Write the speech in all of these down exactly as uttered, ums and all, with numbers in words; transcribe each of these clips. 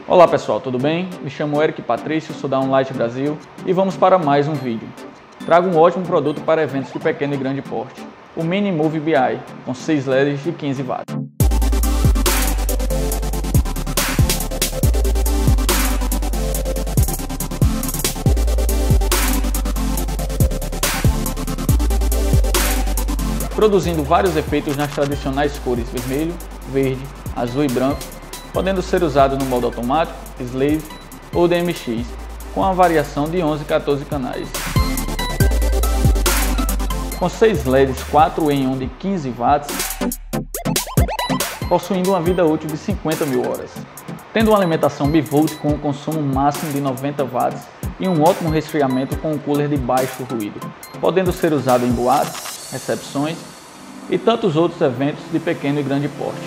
Olá pessoal, tudo bem? Me chamo Eric Patrício, sou da OnLight Brasil e vamos para mais um vídeo. Trago um ótimo produto para eventos de pequeno e grande porte, o Mini Move B I, com seis L E Ds de quinze watts. Produzindo vários efeitos nas tradicionais cores vermelho, verde, azul e branco, podendo ser usado no modo automático, Slave ou D M X, com a variação de onze a quatorze canais. Com seis L E Ds quatro em um de quinze watts, possuindo uma vida útil de cinquenta mil horas, tendo uma alimentação bivolt com um consumo máximo de noventa watts e um ótimo resfriamento com um cooler de baixo ruído, podendo ser usado em boates, recepções e tantos outros eventos de pequeno e grande porte.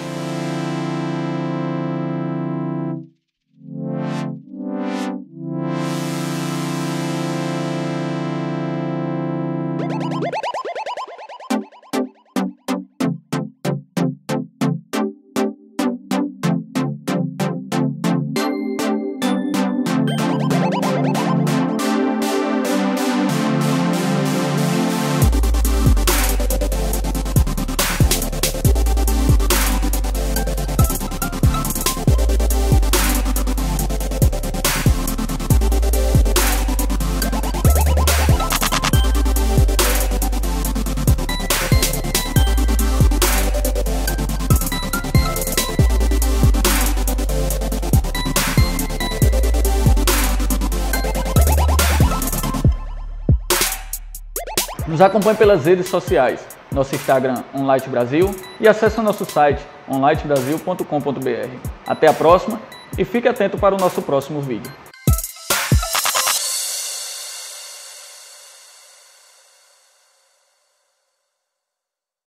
Nos acompanhe pelas redes sociais, nosso Instagram OnLight Brasil e acesse o nosso site on light brasil ponto com ponto br. Até a próxima e fique atento para o nosso próximo vídeo.